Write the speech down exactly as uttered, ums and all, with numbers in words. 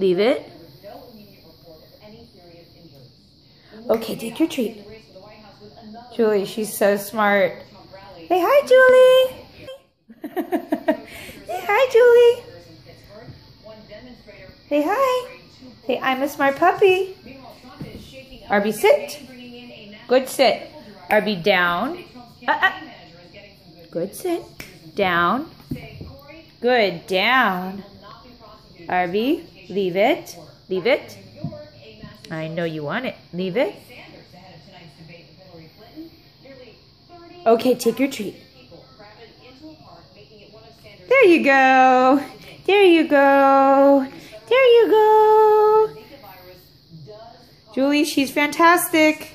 leave it. Okay, take your treat. Julie, she's so smart. Say hi, Julie. Say hi, Julie. Say hi. Say, I'm a smart puppy. R B, sit. Good sit. R B, down. Uh, uh. Good sit. Down. Good, down. R B, leave it. Leave it. I know you want it. Leave it. Okay, take your treat. There you go. There you go. There you go. Julie, she's fantastic.